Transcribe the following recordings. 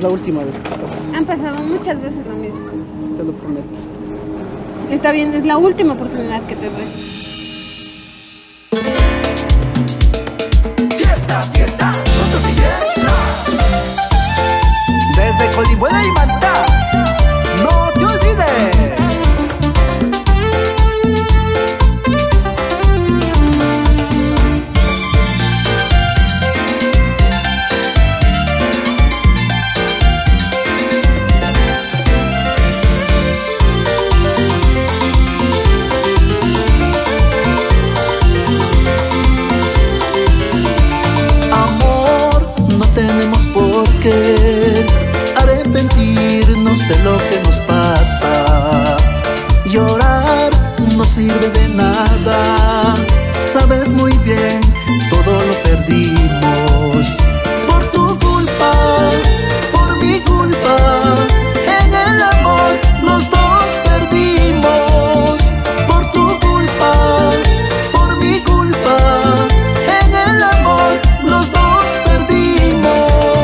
la última vez que pasa. Han pasado muchas veces lo mismo. Te lo prometo. Está bien, es la última oportunidad que te doy. Fiesta, fiesta, no te olvides. Desde Colibuena y Mantá, no te olvides. Arrepentirnos de lo que nos pasa. Llorar no sirve de nada. Sabes muy bien, todo lo perdimos. Por tu culpa, por mi culpa, en el amor los dos perdimos. Por tu culpa, por mi culpa, en el amor los dos perdimos.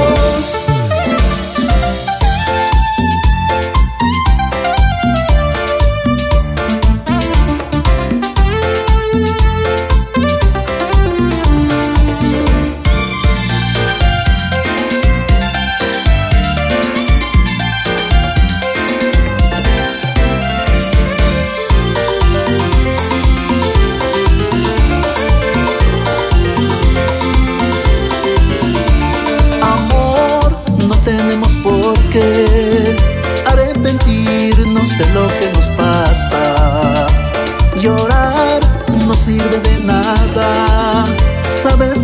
Arrepentirnos de lo que nos pasa. Llorar no sirve de nada. Sabes